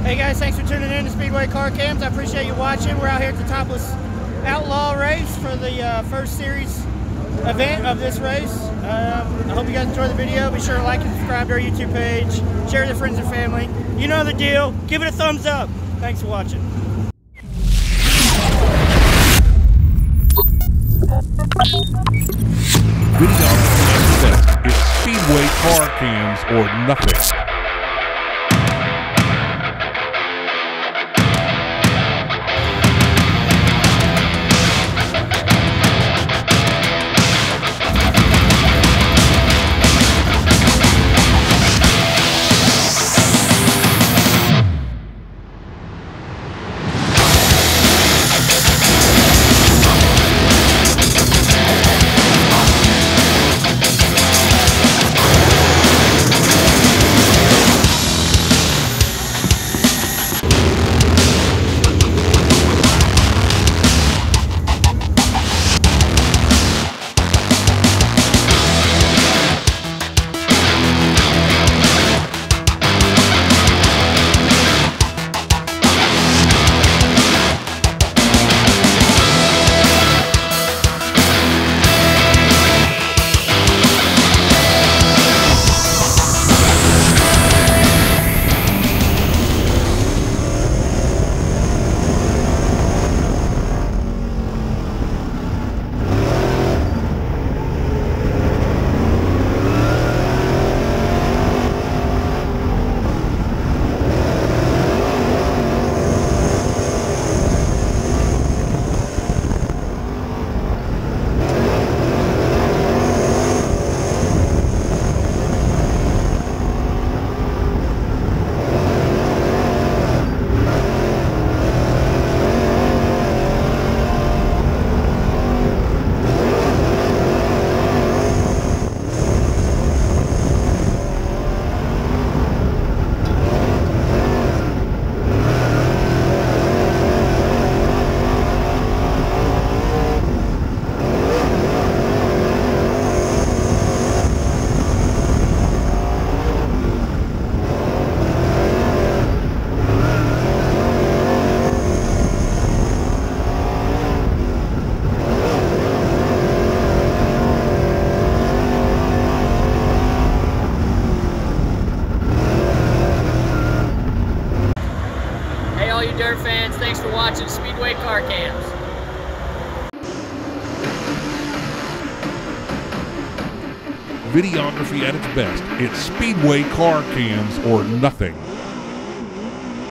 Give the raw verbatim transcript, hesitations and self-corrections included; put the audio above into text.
Hey guys, thanks for tuning in to Speedway Car Cams. I appreciate you watching. We're out here at the Topless Outlaw race for the uh, first series event of this race. Um, I hope you guys enjoy the video. Be sure to like and subscribe to our YouTube page. Share with your friends and family. You know the deal. Give it a thumbs up. Thanks for watching. Video on it's Speedway Car Cams or nothing. All you dirt fans, thanks for watching Speedway Car Cams. Videography at its best. It's Speedway Car Cams or nothing.